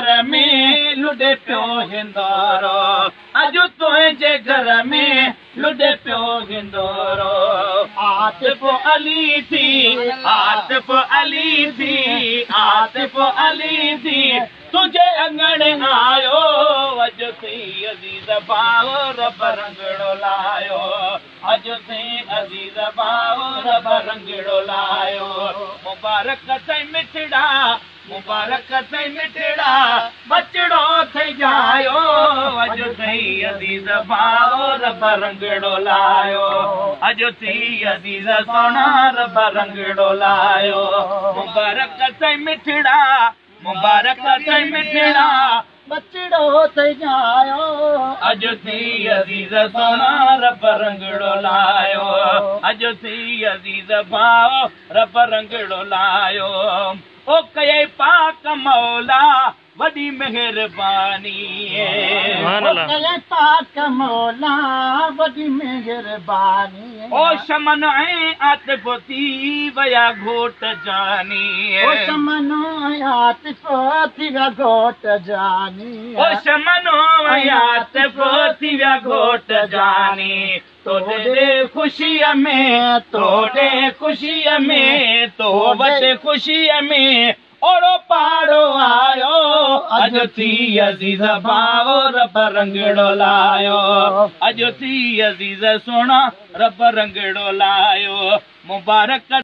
घर में लुॾे पियो हिंदोरो अॼु तुंहिंजे घर में लुॾे पियो हिंदोरो आतिफ़ अली थी आतिफ़ अली थी आतिफ़ अली थी तुझे अंगण आयो अॼु थी अज़ीज़ भाउ रब रंगड़ो लायो अॼु थी अज़ीज़ भाउ रब रंगड़ो लायो मुबारक अथई मिठड़ा मुबारक अथई मिठड़ा बचड़ो थई जायो अॼु थई अज़ीज़ भाउ रब रंगड़ो लायो अॼु थी अज़ीज़ सोना रब रंगड़ो लायो मुबारक अथई मिठड़ा मुबारक अथई मिठड़ा बचड़ो थई जायो अॼु थी अज़ीज़ सोना रब रंगड़ो लायो अॼु थी अज़ीज़ भाउ रब रंगड़ो लायो ओ कये पाक मौला वॾी महिरबानी कये पाक मौला वॾी महिरबानी ओ शमन ऐं आतिफ़ थी विया घोट जानी ओ शमन ऐं आतिफ़ थी विया घोट जानी ओ शमन ऐं आतिफ़ थी विया घोट जानी तोड़े ख़ुशीअ में तोड़े ख़ुशीअ में तो वटि ख़ुशीअ में ओड़ो पाड़ो आयो अॼु थी अज़ीज़ भाउ रब रंगड़ो लायो अॼु थी अज़ीज़ सोना रब रंगड़ो लायो मुबारक